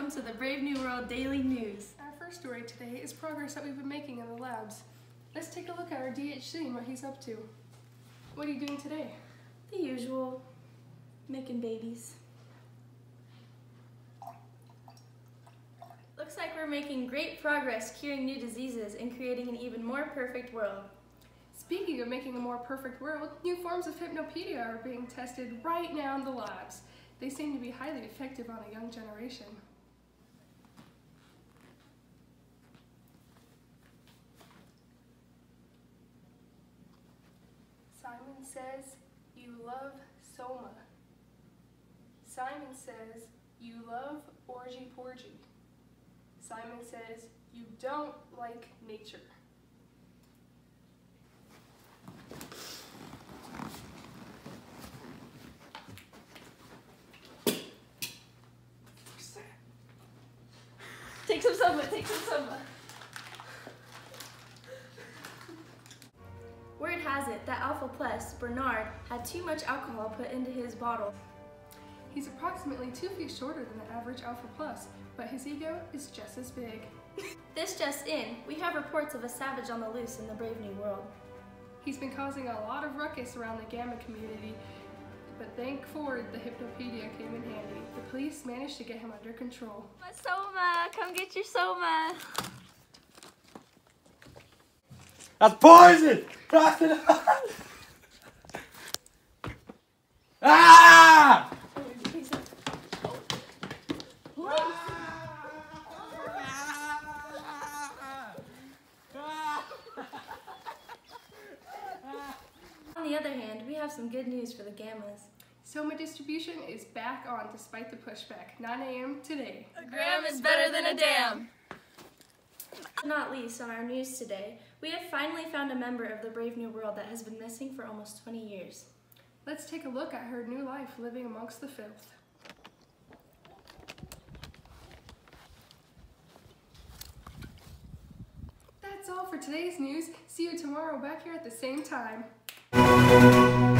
welcome to the Brave New World Daily News. Our first story today is progress that we've been making in the labs. Let's take a look at our DHC and what he's up to. What are you doing today? The usual, making babies. Looks like we're making great progress curing new diseases and creating an even more perfect world. Speaking of making a more perfect world, new forms of Hypnopedia are being tested right now in the labs. They seem to be highly effective on a young generation. Simon says, you love Soma. Simon says, you love Orgy Porgy. Simon says, you don't like nature. Take some Soma, take some Soma. Word has it that Alpha Plus, Bernard, had too much alcohol put into his bottle. He's approximately 2 feet shorter than the average Alpha Plus, but his ego is just as big. This just in, we have reports of a savage on the loose in the Brave New World. He's been causing a lot of ruckus around the Gamma community, but thank Ford the Hypnopedia came in handy. The police managed to get him under control. Soma, come get your Soma. That's poison! Ah! On the other hand, we have some good news for the Gammas. Soma distribution is back on despite the pushback. 9 a.m. today. A gram is better than a dam. Not least, on our news today, we have finally found a member of the Brave New World that has been missing for almost 20 years. Let's take a look at her new life living amongst the filth. That's all for today's news. See you tomorrow back here at the same time.